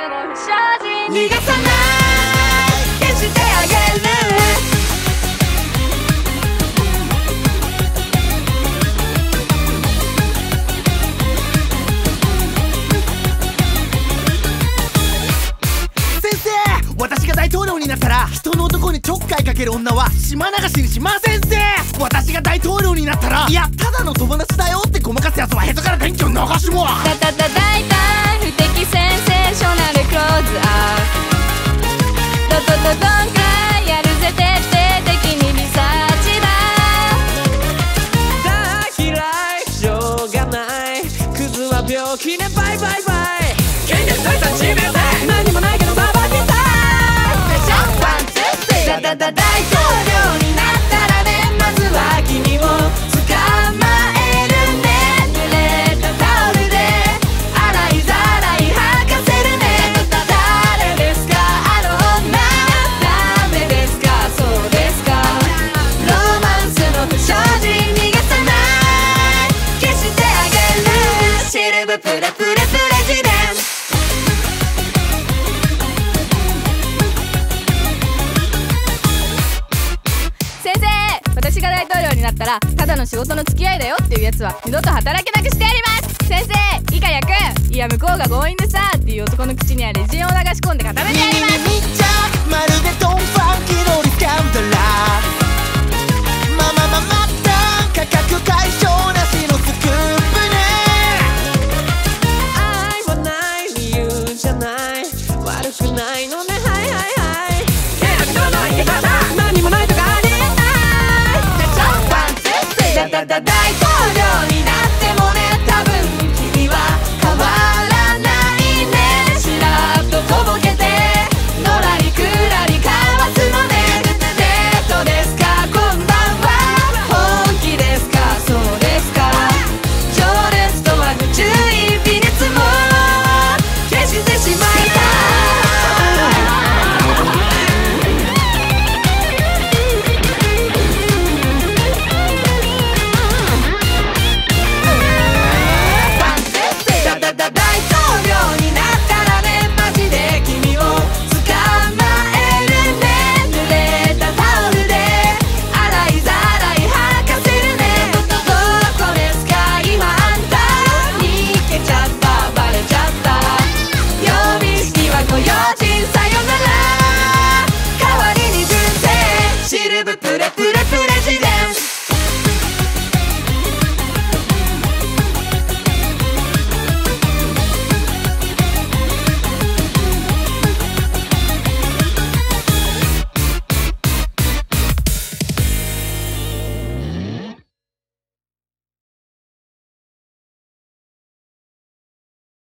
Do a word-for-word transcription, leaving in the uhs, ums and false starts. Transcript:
の不祥事逃がさない消してあげる私が大統領になったら人の男にちょっかいかける女は島流しにしませんぜ。私が大統領になったらいやただの友達だよってごまかすやつはへそから電気を流します。 たたた大胆不敵センセーショナルクローズアップどどどどんくらいやるぜ徹底的にリサーチだ大嫌いしょうがないクズは病気ねバイバイバイ権力財産地名で何もないけどババきたいだだだ大統領になったらねまずは君を捕まえるね濡れたタオルで洗いざらい吐かせるね誰ですかあの女ダメですかそうですかロマンスの不祥事逃がさない消してあげるシルブプレプレプレジデント私が大統領になったらただの仕事の付き合いだよっていうやつは二度と働けなくしてやります。先生以下役いや向こうが強引でさっていう男の口にはレジンを流し込んで固めてやります。 みっちゃまるでドンファンキーのリスキャンダラーままままった価格解消なしのスクープね愛はない理由じゃない悪くないのねはいはいはい選びのの生き方何もないとかだだだ大統領になってもね多分君は変わらないねしらっととぼけてのらりくらりかわすのねデートですかこんばんは本気ですかそうですか情熱とは宇宙インフィニッツも消してしまいたい大統領に